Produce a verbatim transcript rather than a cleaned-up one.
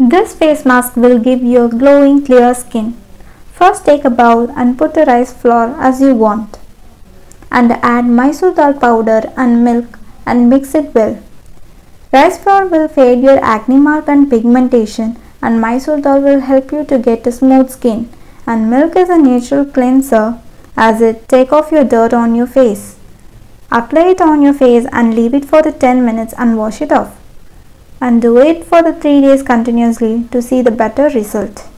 This face mask will give you a glowing clear skin. First take a bowl and put the rice flour as you want. And add Mysore dal powder and milk and mix it well. Rice flour will fade your acne mark and pigmentation, and Mysore dal will help you to get a smooth skin, and milk is a natural cleanser as it takes off your dirt on your face. Apply it on your face and leave it for the ten minutes and wash it off. And do it for the three days continuously to see the better result.